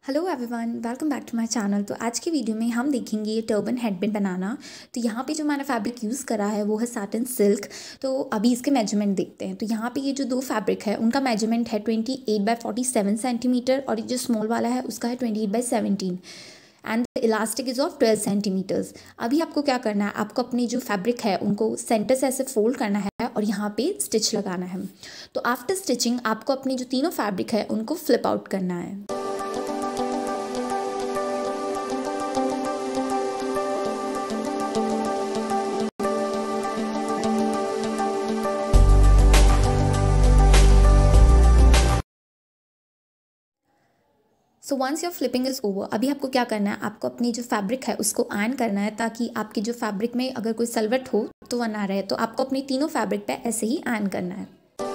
Hello everyone, welcome back to my channel. तो आज की वीडियो में हम देखेंगे ये टर्बन हेडबैंड बनाना। तो यहाँ पे जो मैंने फैब्रिक यूज़ करा है वो है साटिन सिल्क। तो अभी इसके मेजरमेंट देखते हैं। तो यहाँ पे ये जो दो फैब्रिक है उनका मेजरमेंट है 28/47 सेंटीमीटर और ये जो स्मॉल वाला है उसका है 28/17 and the elastic is of 12 centimetres. अभी आपको क्या करना है, आपको अपनी जो फैब्रिक है उनको सेंटर से ऐसे फोल्ड करना है और यहाँ पे स्टिच लगाना है। तो आफ्टर स्टिचिंग आपको अपनी जो तीनों फैब्रिक है उनको फ्लिप आउट करना है। So once your flipping is over, अभी आपको क्या करना है, आपको अपनी जो फैब्रिक है उसको आयन करना है ताकि आपकी जो फैब्रिक में अगर कोई सलवट हो तो वह ना रहे। तो आपको अपनी तीनों फैब्रिक पे ऐसे ही आयन करना है।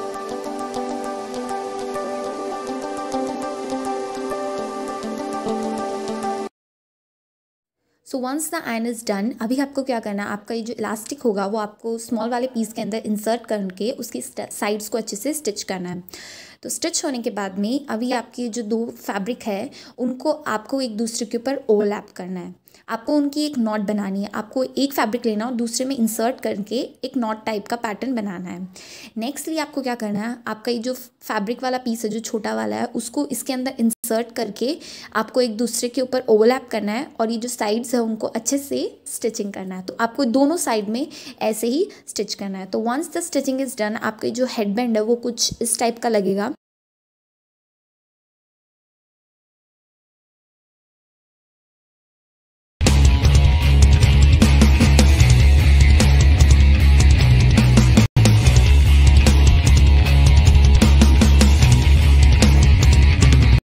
So once the iron is done, अभी आपको क्या करना है, आपका ये जो इलास्टिक होगा वो आपको स्मॉल वाले पीस के अंदर इंसर्ट करके उसकी साइड्स को अच्छे से स्टिच करना है। तो स्टिच होने के बाद में अभी आपकी जो दो फैब्रिक है उनको आपको एक दूसरे के ऊपर ओवरलैप करना है। आपको उनकी एक नॉट बनानी है। आपको एक फैब्रिक लेना और दूसरे में इंसर्ट करके एक नॉट टाइप का पैटर्न बनाना है। नेक्स्टली आपको क्या करना है, आपका ये जो फैब्रिक वाला पीस है जो छोटा वाला है उसको इसके अंदर इंसर्ट करके आपको एक दूसरे के ऊपर ओवरलैप करना है और ये जो साइड्स है उनको अच्छे से स्टिचिंग करना है। तो आपको दोनों साइड में ऐसे ही स्टिच करना है। तो once the stitching is done, आपका जो हेडबैंड है वो कुछ इस टाइप का लगेगा।